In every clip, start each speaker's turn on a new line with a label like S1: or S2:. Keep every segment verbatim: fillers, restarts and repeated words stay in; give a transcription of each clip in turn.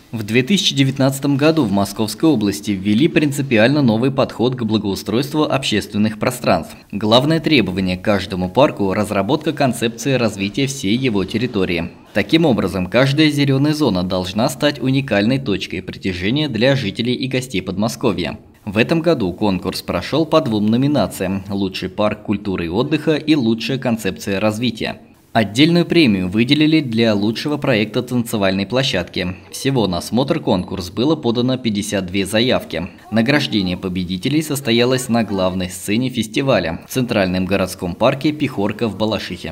S1: В две тысячи девятнадцатом году в Московской области ввели принципиально новый подход к благоустройству общественных пространств. Главное требование к каждому парку – разработка концепции развития всей его территории. Таким образом, каждая зеленая зона должна стать уникальной точкой притяжения для жителей и гостей Подмосковья. В этом году конкурс прошел по двум номинациям – «Лучший парк культуры и отдыха» и «Лучшая концепция развития». Отдельную премию выделили для лучшего проекта танцевальной площадки. Всего на смотр-конкурс было подано пятьдесят две заявки. Награждение победителей состоялось на главной сцене фестиваля в Центральном городском парке «Пихорка» в Балашихе.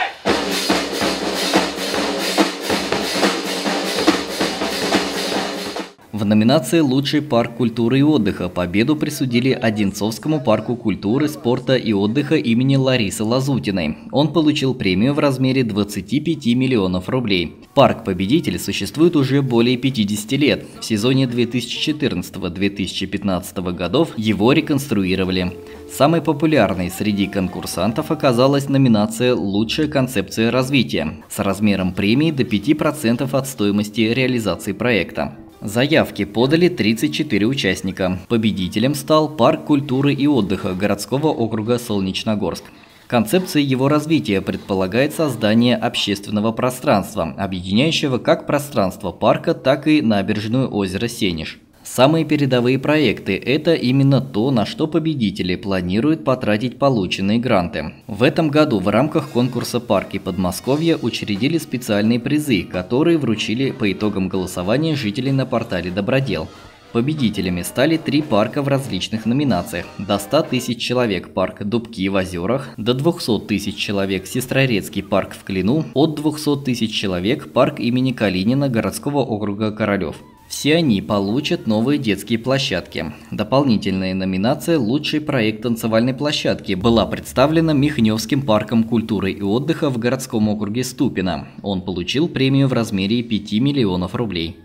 S1: В номинации «Лучший парк культуры и отдыха» победу присудили Одинцовскому парку культуры, спорта и отдыха имени Ларисы Лазутиной. Он получил премию в размере двадцати пяти миллионов рублей. Парк-победитель существует уже более пятидесяти лет. В сезоне две тысячи четырнадцатого — две тысячи пятнадцатого годов его реконструировали. Самой популярной среди конкурсантов оказалась номинация «Лучшая концепция развития» с размером премии до пяти процентов от стоимости реализации проекта. Заявки подали тридцать четыре участника. Победителем стал парк культуры и отдыха городского округа Солнечногорск. Концепцией его развития предполагает создание общественного пространства, объединяющего как пространство парка, так и набережную озера Сенеж. Самые передовые проекты – это именно то, на что победители планируют потратить полученные гранты. В этом году в рамках конкурса «Парки Подмосковья» учредили специальные призы, которые вручили по итогам голосования жителей на портале «Добродел». Победителями стали три парка в различных номинациях. До ста тысяч человек парк «Дубки» в Озерах, до двухсот тысяч человек Сестрорецкий парк в Клину, от двухсот тысяч человек парк имени Калинина городского округа Королев. Все они получат новые детские площадки. Дополнительная номинация «Лучший проект танцевальной площадки» была представлена Михневским парком культуры и отдыха в городском округе Ступино. Он получил премию в размере пяти миллионов рублей.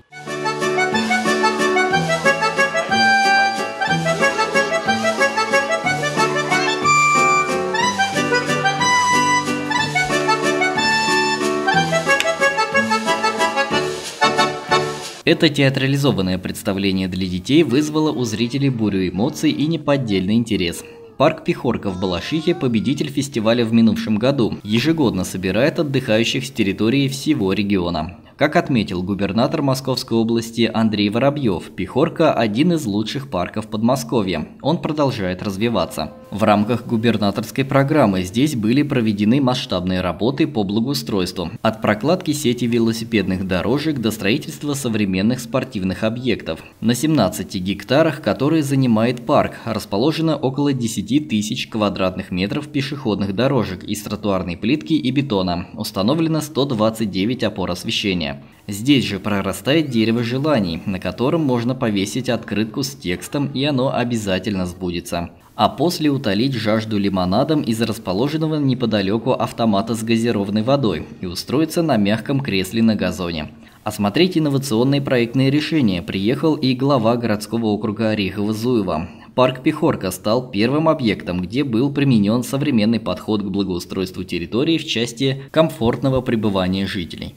S1: Это театрализованное представление для детей вызвало у зрителей бурю эмоций и неподдельный интерес. Парк «Пихорка» в Балашихе – победитель фестиваля в минувшем году. Ежегодно собирает отдыхающих с территории всего региона. Как отметил губернатор Московской области Андрей Воробьев, «Пихорка» – один из лучших парков Подмосковья. Он продолжает развиваться. В рамках губернаторской программы здесь были проведены масштабные работы по благоустройству. От прокладки сети велосипедных дорожек до строительства современных спортивных объектов. На семнадцати гектарах, которые занимает парк, расположено около десяти тысяч квадратных метров пешеходных дорожек из тротуарной плитки и бетона. Установлено сто двадцать девять опор освещения. Здесь же прорастает дерево желаний, на котором можно повесить открытку с текстом, и оно обязательно сбудется. А после утолить жажду лимонадом из расположенного неподалеку автомата с газированной водой и устроиться на мягком кресле на газоне. Осмотреть инновационные проектные решения приехал и глава городского округа Орехово-Зуево. Парк «Пихорка» стал первым объектом, где был применен современный подход к благоустройству территории в части комфортного пребывания жителей.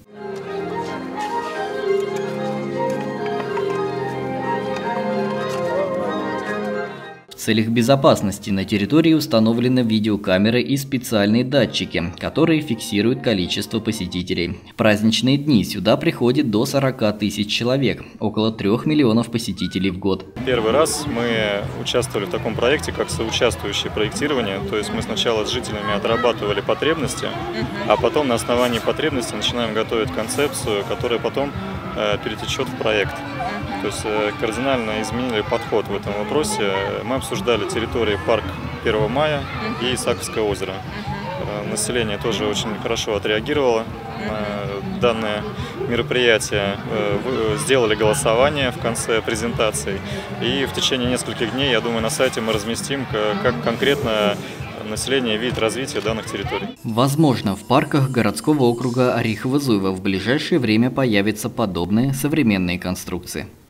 S1: В целях безопасности на территории установлены видеокамеры и специальные датчики, которые фиксируют количество посетителей. В праздничные дни сюда приходит до сорока тысяч человек, около трёх миллионов посетителей в год.
S2: Первый раз мы участвовали в таком проекте, как соучаствующее проектирование. То есть мы сначала с жителями отрабатывали потребности, а потом на основании потребностей начинаем готовить концепцию, которая потом э, перетечет в проект. То есть кардинально изменили подход в этом вопросе. Мы обсуждали территории парк первого мая и Исаковское озеро. Население тоже очень хорошо отреагировало на данное мероприятие. Сделали голосование в конце презентации. И в течение нескольких дней, я думаю, на сайте мы разместим, как конкретно население видит развитие данных территорий.
S1: Возможно, в парках городского округа Орехово-Зуево в ближайшее время появятся подобные современные конструкции.